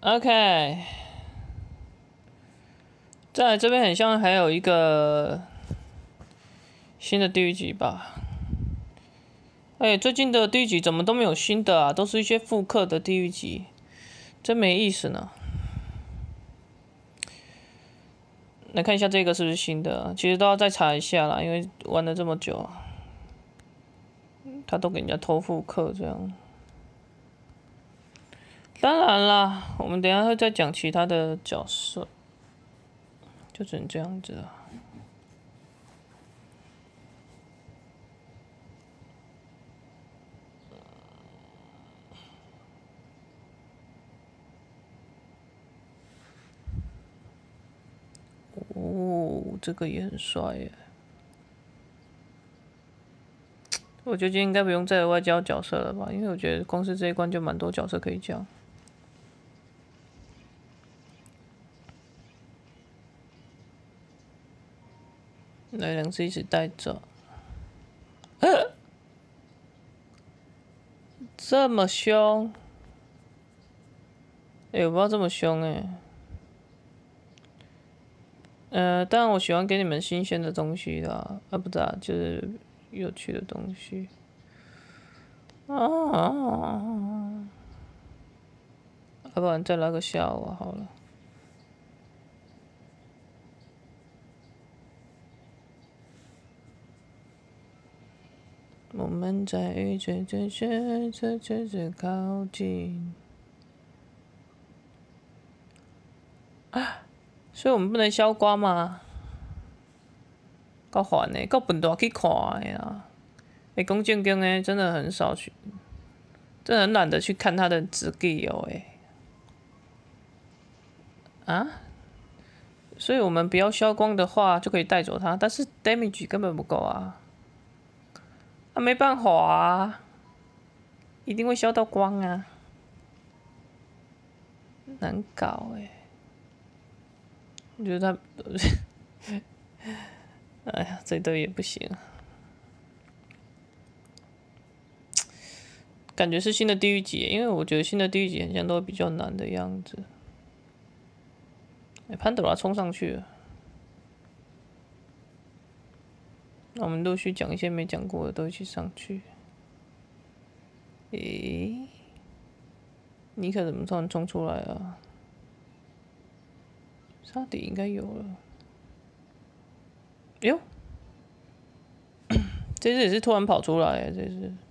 OK，在这边很像还有一个新的地狱级吧。最近的地狱级怎么都没有新的啊？都是一些复刻的地狱级，真没意思呢。来看一下这个是不是新的、啊？其实都要再查一下啦，因为玩了这么久，他都给人家偷复刻这样。当然啦，我们等一下会再讲其他的角色，就只能这样子了。哦，这个也很帅耶！我觉得今天应该不用再额外教角色了吧，因为我觉得光是这一关就蛮多角色可以教。来，两只一起带走。这么凶？我不知道这么凶当然我喜欢给你们新鲜的东西啦，不是啊，就是有趣的东西。要不然再来个笑话好了。我们在遇见这些，这靠近。所以我们不能削光吗？够烦的，够笨蛋去看的啦。讲正经的，真的很少去，真的很懒得去看他的职业哦所以我们不要削光的话，就可以带走它，但是 damage 根本不够啊。没办法啊，一定会削到光啊，难搞我觉得他，哎呀，这队也不行。感觉是新的地狱级，因为我觉得新的地狱级好像都比较难的样子。潘朵拉冲上去了，那我们陆续讲一些没讲过的，都一起上去。尼克怎么突然冲出来啊？沙底应该有了。哟，这只也是突然跑出来这只。